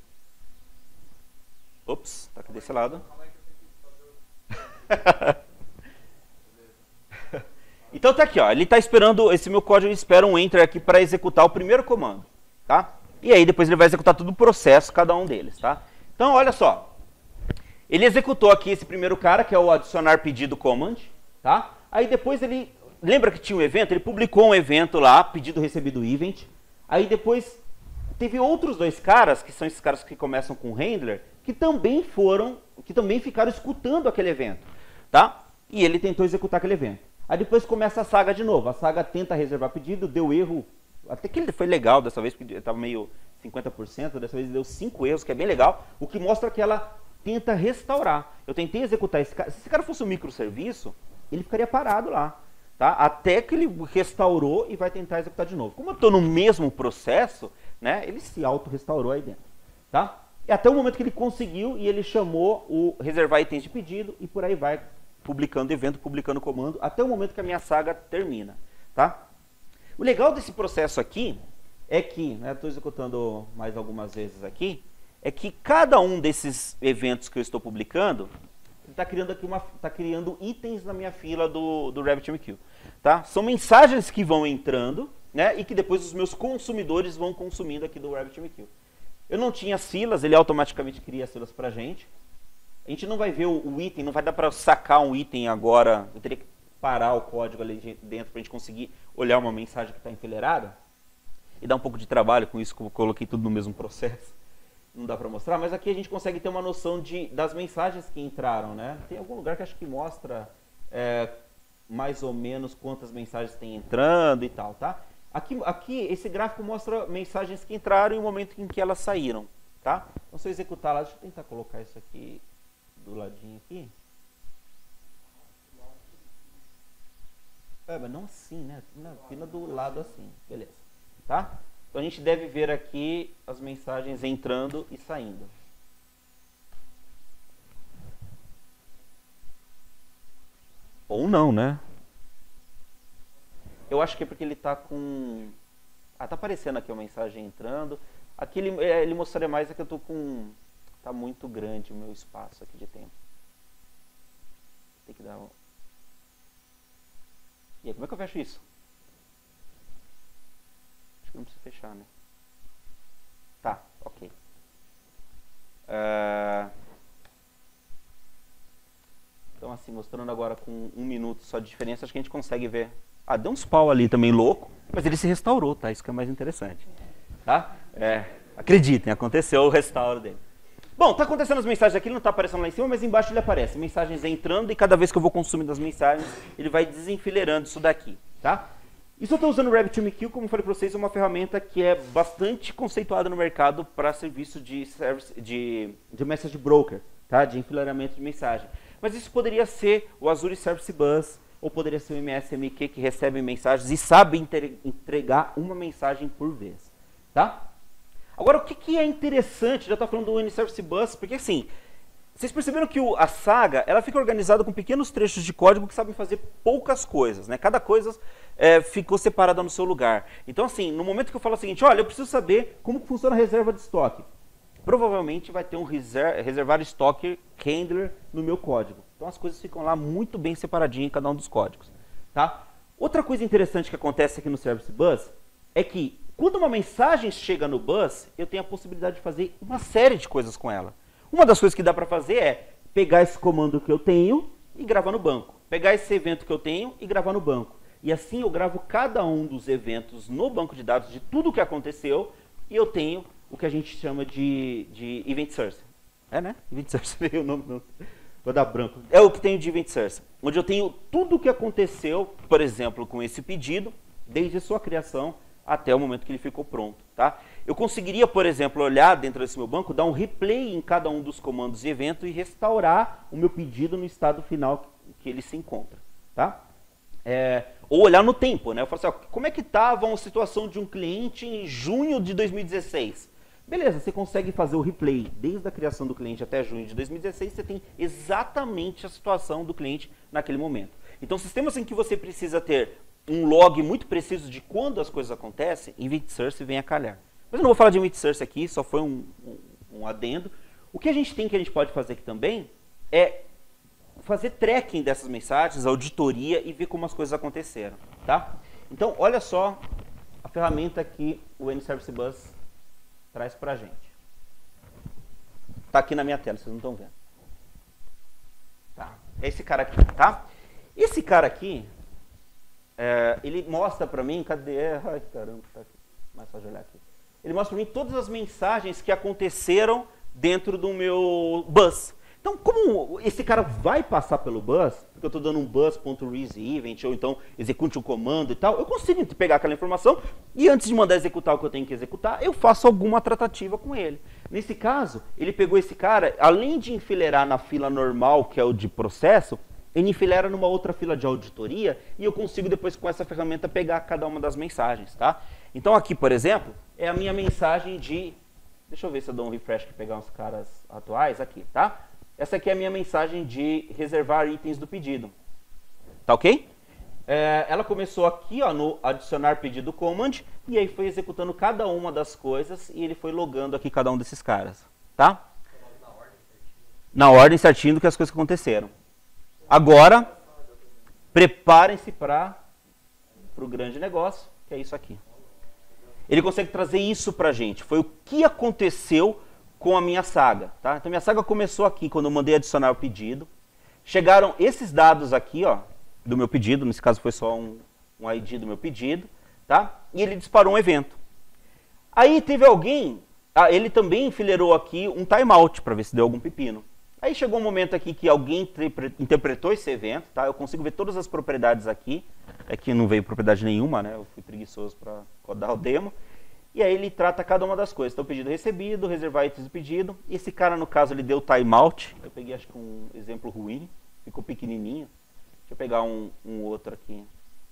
Speaker 1: Ops, tá aqui desse lado. Então tá aqui, ó. Ele tá esperando, esse meu código ele espera um enter aqui para executar o primeiro comando, tá? E aí depois ele vai executar todo o processo, cada um deles, tá? Então, olha só. Ele executou aqui esse primeiro cara, que é o adicionar pedido command, tá? Aí depois ele, lembra que tinha um evento? Ele publicou um evento lá, pedido recebido event. Aí depois teve outros dois caras, que são esses caras que começam com handler, que também foram, que também ficaram escutando aquele evento, tá? E ele tentou executar aquele evento. Aí depois começa a saga de novo. A saga tenta reservar pedido, deu erro. Até que ele foi legal dessa vez, porque estava meio cinquenta por cento, dessa vez deu cinco erros, que é bem legal, o que mostra que ela tenta restaurar. Eu tentei executar esse cara. Se esse cara fosse um microserviço, ele ficaria parado lá, tá? Até que ele restaurou e vai tentar executar de novo. Como eu estou no mesmo processo, né, ele se auto-restaurou aí dentro, tá? E até o momento que ele conseguiu e ele chamou o reservar itens de pedido e por aí vai, publicando evento, publicando comando, até o momento que a minha saga termina, tá? O legal desse processo aqui é que, né, estou executando mais algumas vezes aqui, é que cada um desses eventos que eu estou publicando, está criando aqui uma, tá criando itens na minha fila do, do RabbitMQ, tá? São mensagens que vão entrando, né, e que depois os meus consumidores vão consumindo aqui do RabbitMQ. Eu não tinha filas, ele automaticamente cria as filas para a gente. A gente não vai ver o, o item, não vai dar para sacar um item agora. Eu teria que parar o código ali dentro para a gente conseguir olhar uma mensagem que está enfileirada. E dá um pouco de trabalho com isso, que eu coloquei tudo no mesmo processo. Não dá para mostrar, mas aqui a gente consegue ter uma noção de, das mensagens que entraram, né? Tem algum lugar que acho que mostra é, mais ou menos quantas mensagens tem entrando e tal, tá? Aqui, aqui esse gráfico mostra mensagens que entraram e o momento em que elas saíram, tá? Então se eu executar lá, deixa eu tentar colocar isso aqui do ladinho aqui. É, mas não assim, né? Na fila do lado assim, beleza, tá? Então a gente deve ver aqui as mensagens entrando e saindo. Ou não, né? Eu acho que é porque ele está com... Ah, tá aparecendo aqui a mensagem entrando. Aqui ele, ele mostraria mais é que eu tô com... Tá muito grande o meu espaço aqui de tempo. Tem que dar... Um... E aí, como é que eu fecho isso? Acho que não precisa fechar, né? Tá, ok. Uh... Então assim, mostrando agora com um minuto só de diferença, acho que a gente consegue ver. Ah, deu uns pau ali também louco, mas ele se restaurou, tá? Isso que é mais interessante, tá? É, acreditem, aconteceu o restauro dele. Bom, tá acontecendo as mensagens aqui, ele não tá aparecendo lá em cima, mas embaixo ele aparece. Mensagens entrando e cada vez que eu vou consumindo as mensagens, ele vai desenfileirando isso daqui, tá? Isso eu estou usando o RabbitMQ, como eu falei para vocês, é uma ferramenta que é bastante conceituada no mercado para serviço de, service, de, de message broker, tá? De enfileiramento de mensagem. Mas isso poderia ser o Azure Service Bus, ou poderia ser o M S M Q que recebe mensagens e sabe entregar uma mensagem por vez, tá? Agora, o que, que é interessante, já estou falando do N Service Bus, porque assim, vocês perceberam que o, a saga, ela fica organizada com pequenos trechos de código que sabem fazer poucas coisas, né? Cada coisa é, ficou separada no seu lugar. Então assim, no momento que eu falo o seguinte, olha, eu preciso saber como funciona a reserva de estoque. Provavelmente vai ter um reser reservar estoque handler no meu código. Então as coisas ficam lá muito bem separadinhas em cada um dos códigos, tá? Outra coisa interessante que acontece aqui no Service Bus é que quando uma mensagem chega no bus, eu tenho a possibilidade de fazer uma série de coisas com ela. Uma das coisas que dá para fazer é pegar esse comando que eu tenho e gravar no banco. Pegar esse evento que eu tenho e gravar no banco. E assim eu gravo cada um dos eventos no banco de dados de tudo o que aconteceu e eu tenho o que a gente chama de, de Event Source. É, né? Event Source, o nome não. Vou dar branco. É o que tenho de Event Source, onde eu tenho tudo o que aconteceu, por exemplo, com esse pedido, desde a sua criação até o momento que ele ficou pronto, tá? Eu conseguiria, por exemplo, olhar dentro desse meu banco, dar um replay em cada um dos comandos de evento e restaurar o meu pedido no estado final que ele se encontra, tá? É, ou olhar no tempo, né? Eu falo assim, ó, como é que estava a situação de um cliente em junho de dois mil e dezesseis? Beleza, você consegue fazer o replay desde a criação do cliente até junho de dois mil e dezesseis, você tem exatamente a situação do cliente naquele momento. Então, sistemas em que você precisa ter um log muito preciso de quando as coisas acontecem, Event Source vem a calhar. Mas eu não vou falar de Event Source aqui, só foi um, um, um adendo. O que a gente tem que a gente pode fazer aqui também é fazer tracking dessas mensagens, auditoria e ver como as coisas aconteceram, tá? Então, olha só a ferramenta que o N Service Bus traz pra gente. Tá aqui na minha tela, vocês não estão vendo. é esse cara aqui, tá? Esse cara aqui, é, ele mostra para mim, cadê? Ai, caramba, tá aqui. Mais fácil de olhar aqui. Ele mostra para mim todas as mensagens que aconteceram dentro do meu bus. Então, como esse cara vai passar pelo bus, porque eu estou dando um bus.reaseEvent, ou então execute um comando e tal, eu consigo pegar aquela informação e antes de mandar executar o que eu tenho que executar, eu faço alguma tratativa com ele. Nesse caso, ele pegou esse cara, além de enfileirar na fila normal, que é o de processo, ele enfileira numa outra fila de auditoria e eu consigo depois com essa ferramenta pegar cada uma das mensagens, tá? Então aqui, por exemplo, é a minha mensagem de... Deixa eu ver se eu dou um refresh para pegar uns caras atuais aqui, tá? Essa aqui é a minha mensagem de reservar itens do pedido. Tá ok? É, ela começou aqui, ó, no adicionar pedido command, e aí foi executando cada uma das coisas e ele foi logando aqui cada um desses caras, tá? Na ordem certinho do que as coisas aconteceram. Agora, preparem-se para o grande negócio, que é isso aqui. Ele consegue trazer isso pra gente. Foi o que aconteceu com a minha saga, tá? Então minha saga começou aqui quando eu mandei adicionar o pedido. Chegaram esses dados aqui, ó, do meu pedido, nesse caso foi só um, um I D do meu pedido, tá? E ele disparou um evento. Aí teve alguém, ah, ele também enfileirou aqui um timeout para ver se deu algum pepino. Aí chegou um momento aqui que alguém interpretou esse evento, tá? Eu consigo ver todas as propriedades aqui. Aqui não veio propriedade nenhuma, né? Eu fui preguiçoso para rodar o demo. E aí ele trata cada uma das coisas. Então, pedido recebido, reservar itens do pedido. Esse cara, no caso, ele deu timeout. Eu peguei, acho que um exemplo ruim. Ficou pequenininho. Deixa eu pegar um, um outro aqui.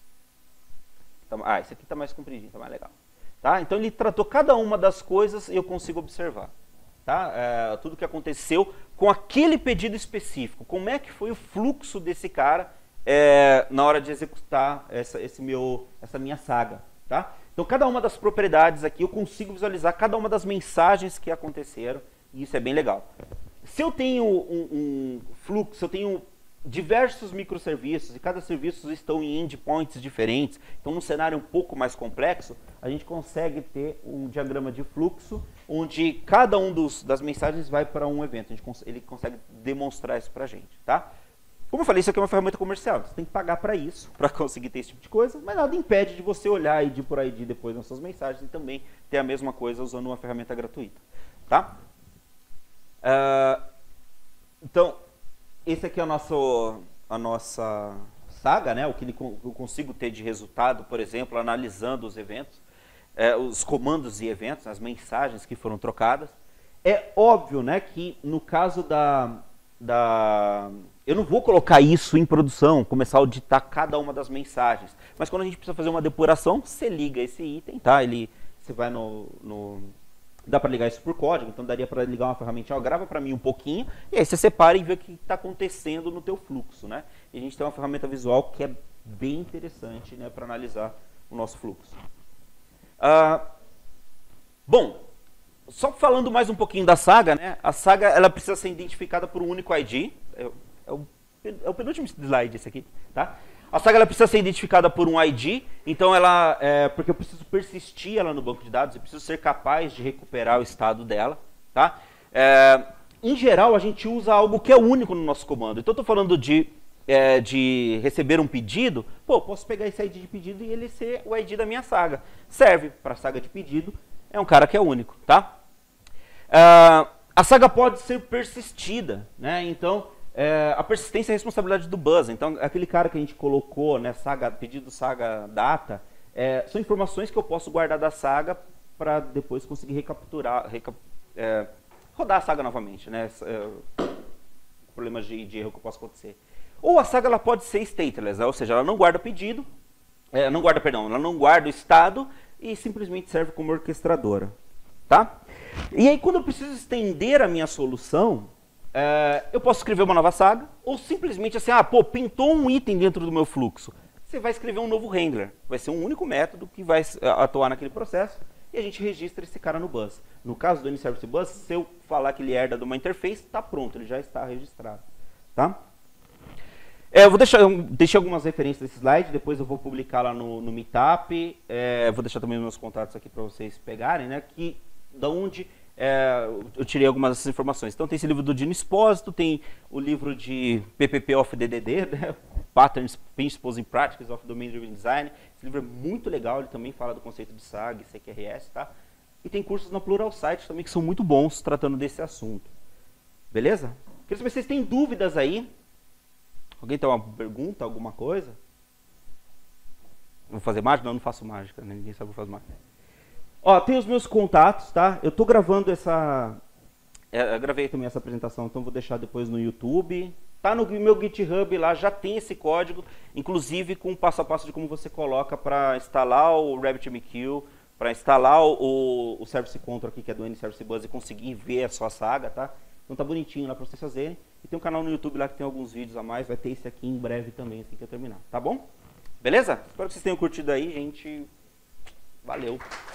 Speaker 1: Ah, esse aqui está mais compridinho, está mais legal. Tá? Então, ele tratou cada uma das coisas e eu consigo observar. Tá? É, tudo que aconteceu com aquele pedido específico. Como é que foi o fluxo desse cara é, na hora de executar essa, esse meu, essa minha saga. Tá? Então, cada uma das propriedades aqui, eu consigo visualizar cada uma das mensagens que aconteceram, e isso é bem legal. Se eu tenho um, um fluxo, se eu tenho diversos microserviços, e cada serviço estão em endpoints diferentes, então num cenário um pouco mais complexo, a gente consegue ter um diagrama de fluxo, onde cada um dos, das mensagens vai para um evento. A gente cons ele consegue demonstrar isso para a gente, tá? Como eu falei, isso aqui é uma ferramenta comercial, você tem que pagar para isso, para conseguir ter esse tipo de coisa, mas nada impede de você olhar I D por I D depois nas suas mensagens e também ter a mesma coisa usando uma ferramenta gratuita, tá? Uh, então, esse aqui é o nosso, a nossa saga, né? O que eu consigo ter de resultado, por exemplo, analisando os eventos, é, os comandos e eventos, as mensagens que foram trocadas. É óbvio, né, que no caso da... da eu não vou colocar isso em produção, começar a auditar cada uma das mensagens. Mas quando a gente precisa fazer uma depuração, você liga esse item, tá? Ele, você vai no... no dá para ligar isso por código, então daria para ligar uma ferramenta, ó, grava para mim um pouquinho, e aí você separa e vê o que está acontecendo no teu fluxo, né? E a gente tem uma ferramenta visual que é bem interessante, né, para analisar o nosso fluxo. Ah, bom, só falando mais um pouquinho da saga, né? A saga ela precisa ser identificada por um único I D. É, é, o, é o penúltimo slide esse aqui, tá? A saga ela precisa ser identificada por um I D, então ela, é, porque eu preciso persistir ela no banco de dados, eu preciso ser capaz de recuperar o estado dela, tá? É, em geral, a gente usa algo que é único no nosso comando. Então, eu estou falando de, é, de receber um pedido, pô, eu posso pegar esse I D de pedido e ele ser o I D da minha saga. Serve para a saga de pedido, é um cara que é único, tá? É, a saga pode ser persistida, né? Então... É, a persistência é a responsabilidade do bus. Então, aquele cara que a gente colocou, né, saga, pedido saga data, é, são informações que eu posso guardar da saga para depois conseguir recapturar, recap, é, rodar a saga novamente, né? É, problemas de, de erro que possa acontecer. Ou a saga ela pode ser stateless, né? Ou seja, ela não guarda o pedido, é, não guarda, perdão, ela não guarda o estado e simplesmente serve como orquestradora, tá? E aí, quando eu preciso estender a minha solução, É, eu posso escrever uma nova saga, ou simplesmente assim, ah, pô, pintou um item dentro do meu fluxo. Você vai escrever um novo handler. Vai ser um único método que vai atuar naquele processo e a gente registra esse cara no bus. No caso do N-Service Bus, se eu falar que ele herda de uma interface, está pronto, ele já está registrado. Tá? É, eu vou deixar, eu deixei algumas referências desse slide, depois eu vou publicar lá no, no Meetup. É, vou deixar também os meus contatos aqui para vocês pegarem, né, que, da onde... é, eu tirei algumas dessas informações. Então tem esse livro do Dino Espósito, tem o livro de P P P of D D D, né? Patterns, Principles and Practices of Domain Driven Design. Esse livro é muito legal, ele também fala do conceito de S A G, C Q R S, tá? E tem cursos na Pluralsight também que são muito bons tratando desse assunto. Beleza? Queria saber se vocês têm dúvidas aí. Alguém tem uma pergunta, alguma coisa? Vou fazer mágica? Não, não faço mágica, né? Ninguém sabe que eu faço mágica. Ó, tem os meus contatos, tá? Eu tô gravando essa... Eu gravei também essa apresentação, então vou deixar depois no YouTube. Tá no meu GitHub lá, já tem esse código, inclusive com o passo a passo de como você coloca para instalar o RabbitMQ, para instalar o, o Service Control aqui, que é do N-Service Bus, e conseguir ver a sua saga, tá? Então tá bonitinho lá para vocês fazerem. E tem um canal no YouTube lá que tem alguns vídeos a mais, vai ter esse aqui em breve também, assim que eu terminar, tá bom? Beleza? Espero que vocês tenham curtido aí, gente. Valeu!